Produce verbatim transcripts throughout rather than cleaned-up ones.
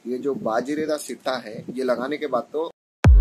ये जो बाजरे दा सिट्टा है ये लगाने के बाद तो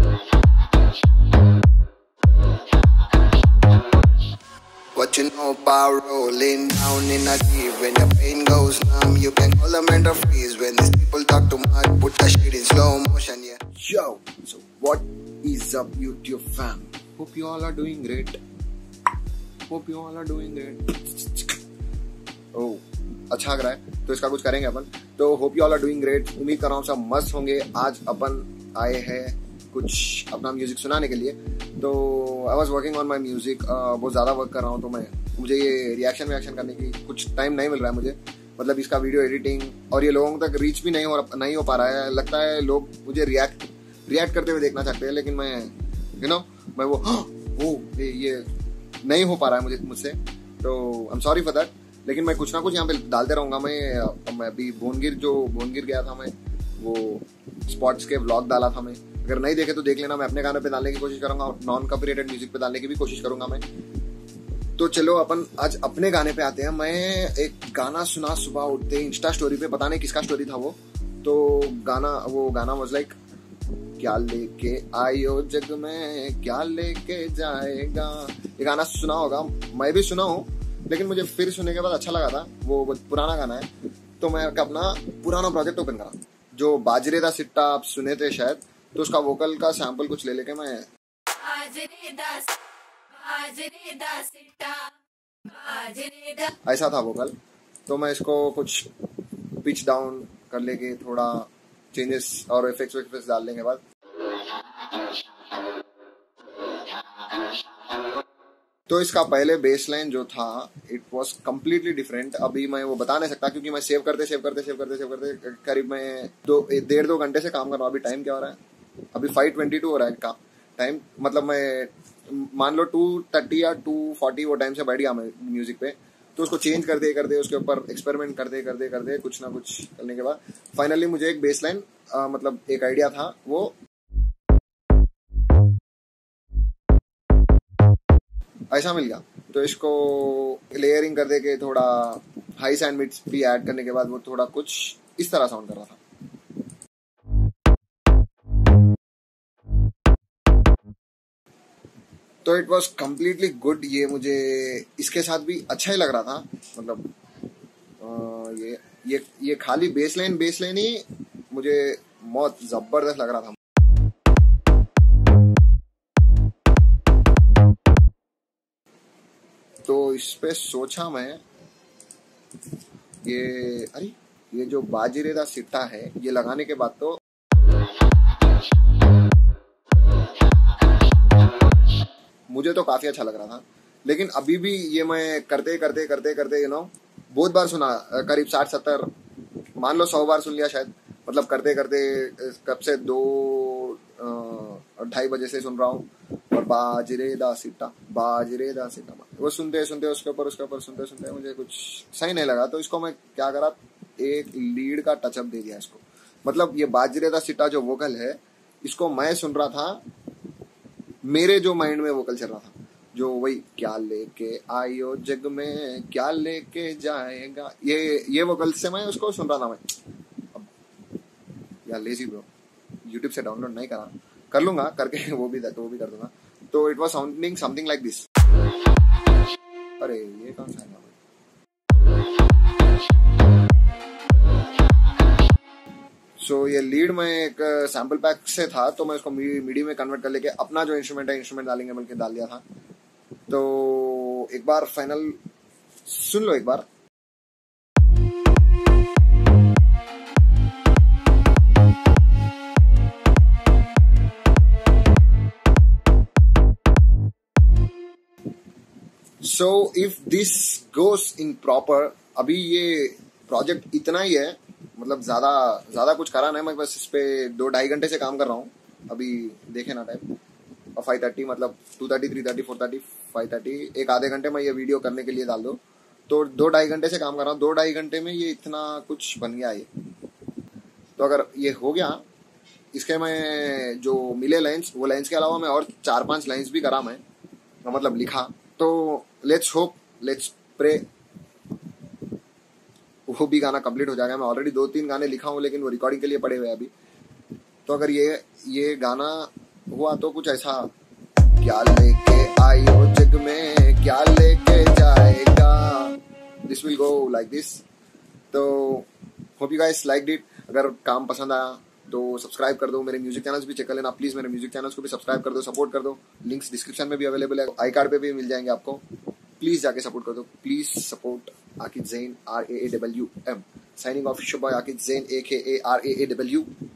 What you know about rolling down in a deep when your pain goes numb, you can call them mental freeze when these people talk too much, put that shit in slow motion, yeah. Yo, so what is up YouTube fam? Hope you all are doing great. Hope you all are doing great. Oh, अच्छा लग रहा है तो इसका कुछ करेंगे अपन. तो hope you all are doing great. उम्मीद कर रहा हूँ सब मस्त होंगे. आज अपन आए हैं कुछ अपना म्यूजिक सुनाने के लिए. तो I was working on my music. बहुत ज़्यादा वर्क कर रहा हूँ तो मैं मुझे ये रिएक्शन रिएक्शन करने की कुछ टाइम नहीं मिल रहा है मुझे. मतलब इसका वीडियो एडिटिंग और ये लोगों तक रीच भी नहीं हो नहीं हो पा रहा है. लगता है लोग मुझे रिएक्ट रिएक्ट करते हुए देखना चाहते हैं, लेकिन मैं यू नो मैं वो वो ये नहीं हो पा रहा है मुझे मुझसे. तो I am sorry for that. लेकिन मैं कुछ ना कुछ यहाँ पे डालते रहूंगा. मैं मैं अभी भुवनगिर जो भुवनगिर गया था, मैं वो स्पॉट्स के व्लॉग डाला था. मैं अगर नहीं देखे तो देख लेना. मैं अपने गाने पे डालने की कोशिश करूंगा और नॉन कॉपीराइटेड म्यूजिक पे डालने की भी कोशिश करूंगा मैं. तो चलो अपन आज अपने गाने पे आते हैं. मैं एक गाना सुना सुबह उठते इंस्टा स्टोरी पे. पता नहीं किसका स्टोरी था वो. तो गाना वो गाना वाज लाइक क्या लेके आयो जग में क्या लेके जाएगा. ये गाना सुना होगा, मैं भी सुना हूँ, लेकिन मुझे फिर सुनने के बाद अच्छा लगा था. वो पुराना गाना है तो मैं अपना पुराना प्रोजेक्ट ओपन करा जो बाजरे दा सिट्टा आप सुने थे शायद. तो उसका वोकल का सैंपल कुछ ले लेके मैं ऐसा था वोकल. तो मैं इसको कुछ पिच डाउन कर लेके थोड़ा चेंजेस और इफेक्ट्स इफेक्ट्स डालने के बाद तो इसका पहले बेस लाइन जो था इट वॉज कम्प्लीटली डिफरेंट. अभी मैं वो बता नहीं सकता क्योंकि मैं सेव करते सेव करते सेव करते सेव करते करीब मैं दो डेढ़ दो घंटे से काम कर रहा हूँ. अभी टाइम क्या हो रहा है? अभी फाइव ट्वेंटी टू हो रहा है का टाइम. मतलब मैं मान लो टू थर्टी या टू फोर्टी वो टाइम से बैठ गया मैं म्यूजिक पे. तो उसको चेंज करते करते उसके ऊपर एक्सपेरिमेंट करते करते करते कुछ ना कुछ करने के बाद फाइनली मुझे एक बेस लाइन मतलब एक आइडिया था वो ऐसा मिल गया. तो इसको लेयरिंग कर दे के थोड़ा हाई एंड मिड्स भी ऐड करने के बाद वो थोड़ा कुछ इस तरह साउंड कर रहा था. तो इट वॉज कम्प्लीटली गुड. ये मुझे इसके साथ भी अच्छा ही लग रहा था. मतलब आ, ये ये ये खाली बेस लाइन बेस लाइन ही मुझे बहुत जबरदस्त लग रहा था. तो इस पे सोचा मैं ये अरे ये जो बाजरे दा सिट्टा है ये लगाने के बाद तो मुझे तो काफी अच्छा लग रहा था. लेकिन अभी भी ये मैं करते करते करते करते यू नो बहुत बार सुना. करीब साठ सत्तर मान लो सौ बार सुन लिया शायद. मतलब करते करते कब से दो ढाई बजे से सुन रहा हूँ. और बाजरे दा सिट्टा बाजरे दा सिट्टा वो सुनते सुनते उसके ऊपर उसके ऊपर सुनते सुनते मुझे कुछ सही नहीं लगा. तो इसको मैं क्या करा, एक लीड का टचअप दे दिया इसको. मतलब ये बाजरे दा सिट्टा जो वोकल है इसको मैं सुन रहा था, मेरे जो माइंड में वोकल चल रहा था जो वही क्या लेके आयो जग में क्या लेके जाएगा, ये ये वोकल से मैं उसको सुन रहा था. मैं अब यार लेजी ब्रो, यूट्यूब से डाउनलोड नहीं करा, कर लूंगा करके वो भी तो वो भी कर दूंगा. तो it was sounding something like this. अरे ये कौन सा है? सो so, ये लीड में एक सैंपल पैक से था तो मैं उसको मीडी में कन्वर्ट कर लेके अपना जो इंस्ट्रूमेंट है इंस्ट्रूमेंट डालेंगे बल्कि डाल दिया था. तो एक बार फाइनल सुन लो एक बार. So if this goes in proper, अभी ये प्रोजेक्ट इतना ही है. मतलब ज्यादा ज्यादा कुछ करा नहीं. मैं बस इस पे दो ढाई घंटे से काम कर रहा हूँ. अभी देखे ना टाइम फाइव थर्टी मतलब two thirty three thirty four thirty five thirty एक आधे घंटे में ये वीडियो करने के लिए डाल दो. तो दो ढाई घंटे से काम कर रहा हूँ. दो ढाई घंटे में ये इतना कुछ बन गया ये. तो अगर ये हो गया, इसके मैं जो मिले लाइन्स वो लाइन्स के अलावा मैं और चार पांच लाइन्स भी करा मैं, मतलब लिखा. तो लेट्स होप लेट्स प्रे वो भी गाना कंप्लीट हो जाएगा। मैं ऑलरेडी दो तीन गाने लिखा हूँ लेकिन वो रिकॉर्डिंग के लिए पड़े हुए अभी। तो अगर ये ये गाना हुआ तो कुछ ऐसा, क्या लेके आई हो जग में, क्या लेके जाएगा, this will go like this. तो hope you guys liked it. अगर काम पसंद आया तो सब्सक्राइब कर दो, मेरे म्यूजिक चैनल्स भी चेक कर लेना प्लीज, मेरे म्यूजिक चैनल्स को भी सब्सक्राइब कर दो, सपोर्ट कर दो। लिंक्स डिस्क्रिप्शन में भी अवेलेबल है, आई कार्ड पे भी मिल जाएंगे आपको, प्लीज जाके सपोर्ट कर दो। Please support Aqib Zain, R A A W M. Signing off, Aqib Zain, A K A are A A W